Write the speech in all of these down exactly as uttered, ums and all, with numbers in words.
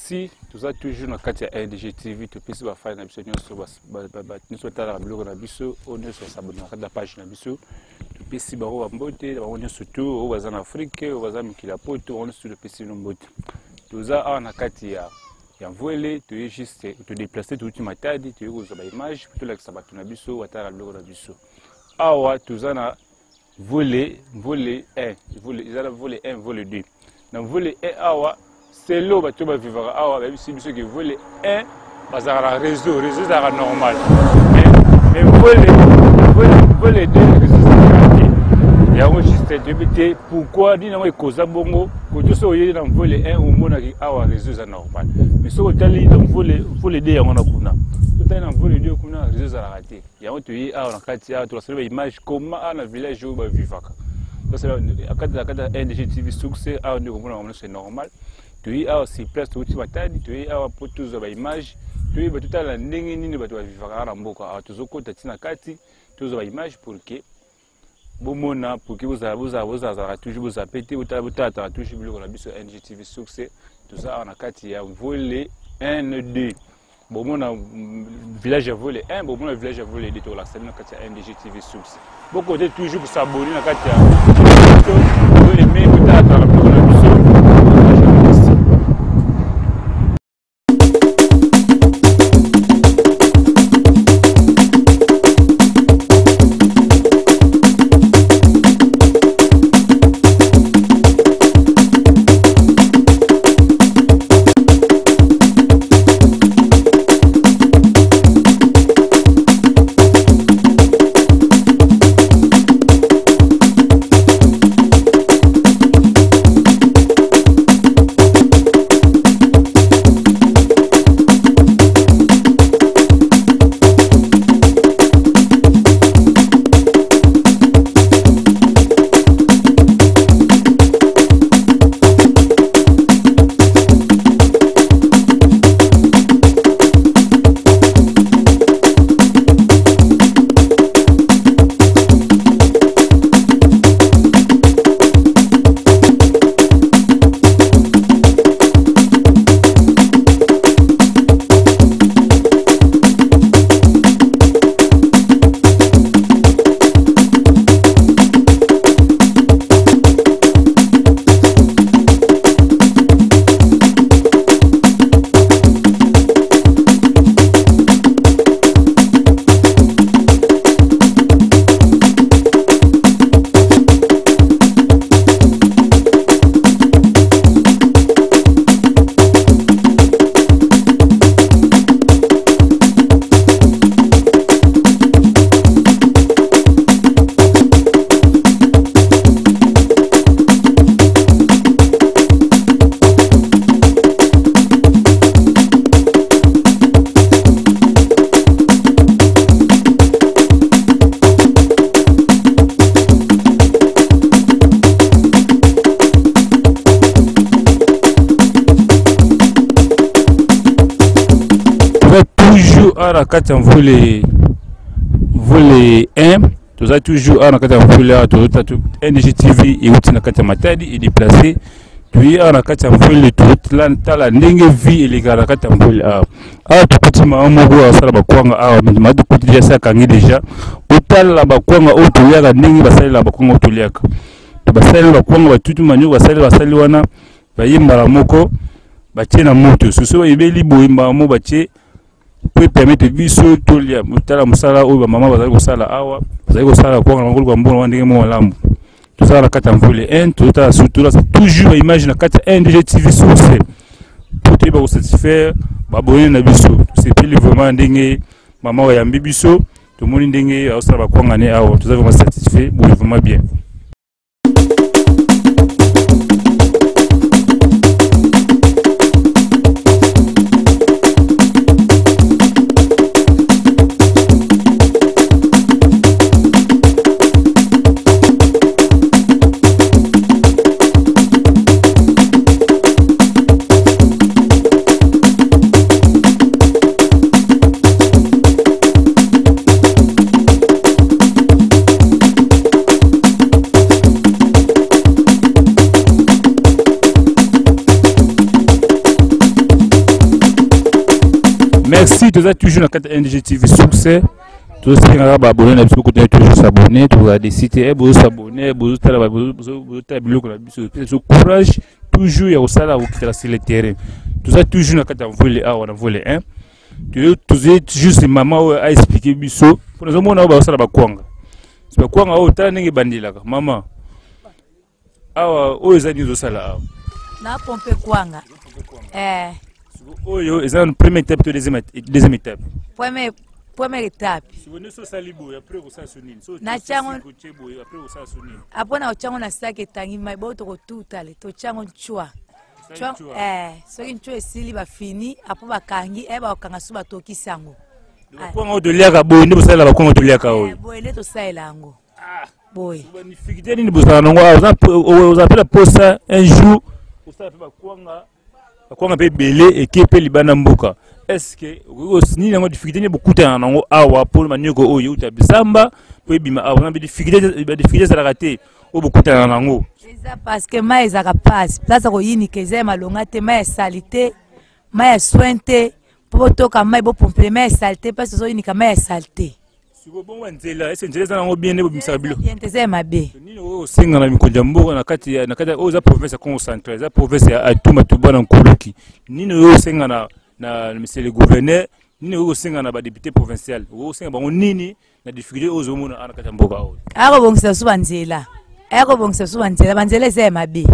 merci. Tout ça toujours dans le N D G T V. Tout le monde faire une émission sur la blog na biso, on est sur s'abonner à la page na biso. Tout le monde baro ambote, on est surtout au bazan Afrique, au bazan Kilapoto, on est sur le P C Nombote. Tout ça en akatia. Il y a volé, tu es juste te déplacer tout le temps matadi, tu es aux images, plutôt la sabato na biso, ou la blog na biso. Awa tout ça na volé, volé un, volé, ils ont volé un, volé deux. Dans volé un awa c'est l'eau que tu vas vivre. Ah, même si ceux qui veulent un, parce que réseau, réseau c'est normal. Mais voler, voler deux, réseau c'est il y a juste débuté. Pourquoi dis nous cause bongo, que tout ça il dans voler un ou mon qui ah réseau c'est normal. Mais ce que tu as dit dans voler, voler deux on a kuna. Tout est dans voler deux kuna réseau c'est raté. Il y a un tu ah on a quatre ah tu as fait image comment à la village où va vivre. Donc c'est à quatre à quatre N D G T V succès ah on c'est normal. Tu as aussi place tout tu vas t'aider tu as pour tous les images tu as tout à la ligne ni ne va vivre à Ramboka à tous les côtés tina kati tous les images pour que bon mona pour que vous avez vous avez vous avez toujours vous avez pété vous avez vous avez toujours vu la biso N G T V succès tout ça on a kati a volé un deux bon mona village a volé un bon mona village a volé deux tout là c'est dans kati N D G T V succès beaucoup de toujours pour s'abonner dans kati vous aimez vous avez la biso. La carte en volet volet un, tout ça toujours à la carte en volet tout N D G T V et outil la carte matadi et déplacé puis à la carte en volet tout là dans la ligne vie et les gars la carte en volet ah ah tout petit ma amogo à ça la bakwanga ah mais ma tout déjà ça kangi déjà autant la bakwanga au tout ya la ligne basali la bakwanga tout liaka basali la bakwanga ba tout manyo basali basali wana bayimba la moko batie na moto susu ebeli boyimba mo batie peut permettre biso tolia mutala musala oyo mama bazali kosala awa bazali kosala kwa na ngolo kwa mbona wandenge mo lambo tout ça la carte en volet un tout ça surtout toujours image na carte N D G T V succès pour te ba satisfaire ba bonne na biso c'est plus vraiment ndenge mama wa yambi biso to moni ndenge osala ba kwa ngane awa tout ça vraiment satisfait vraiment bien. Merci, tu as toujours dans N D G T V succès. Tu as aussi abonné, tu as toujours s'abonner, tu as décidé de s'abonner, tu as le courage, toujours il y a aussi le terrain. Tu as toujours dans volet A ou dans volet un. Tu as juste maman a expliqué biso. Pour nous, on a aussi la bakwanga. C'est pas quoi on a n'est bandila. Maman, ah, oh, ils ont dit ça là. Na pompe kwanga. Eh. Oh yo, ils ont première étape, deuxième deuxième étape. Première première étape. Si vous ne so salibo, après vous ça sonine. Na chango après vous ça sonine. Après na chango na sac tangi mai bo to tout ale. To chango chua. Chua eh, so kin chua esili ba fini, après ba kangi e ba kanga suba to kisango. Kwa ngo doliaka boy ni busala ba kwa ngo doliaka oyo. Boy le to saila ngo. Ah, boy. Ni fikite ni busala ngo vous appelez pour ça un jour. Vous savez pas quoi nga quoi nga pe belé et qui pe libana mboka. Est-ce que vous ni ngo difficulté ni beaucoup ta ngo awa pour maniko oyo uta bisamba pour bima awa na difficulté ba difficulté ça la raté au beaucoup ta ngo. C'est parce que mai za passe. Place ko yini keze malonga te mai salité, mai sointe. Pour toka mai bo pomper mai saleté parce que zo yini ka mai saleté. Si vous bon wanzela est-ce que nzela ngo bien ne bo bisabilo. Bien teze mabe. Ni o singa na mikonjambo na kati na kati o za province concentrée za province ya Atuma Tubana Nkuluki. Ni o singa na na monsieur le gouverneur, ni o singa na ba député provincial. O singa ba nini na difficulté o zo mona ana kati mboka o. Ako bongisa su banzela. Ako bongisa su banzela, banzela ze mabe.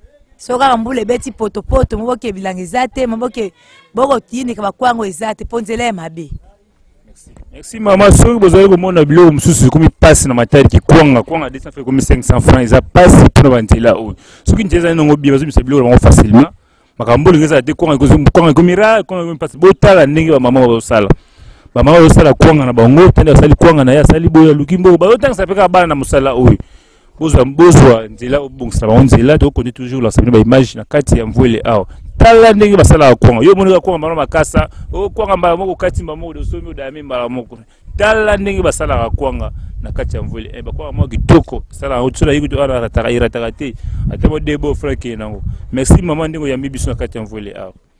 Soka mbule beti poto poto mboke bilangizate mboke boko tini ka kwango ezate ponzela mabe. Merci. Merci maman, so bozali ko mona bilo mususu komi passe na matari ki kwanga kwanga deux cents fait comme cinq cents francs ils a passe pour banzela o. Soki njeza ngo bi bazo bisabilo ngo facilement. Makambolo ngeza te kwanga ko kwanga komi ra kwanga komi passe botala ndenge ba maman ba sala. Ba maman ba sala kwanga na bango tanda sali kwanga na ya sali boya lukimbo ba otanga sapeka bana na musala oyo. Bozwa bozwa nzela obongisa ba nzela to connaît toujours la sabine ba image na kati ya mvwele awo tala ndenge basala kwanga yo monika kwanga mama makasa o kwanga mbala moko kati mba moko do somi da mbala moko tala ndenge basala kwanga na kati ya mvwele e ba kwanga moko kitoko sala o tsula yiko to ara rataka ira takate atemo debo frake nango merci maman ndenge ya mibiso na kati ya mvwele awo.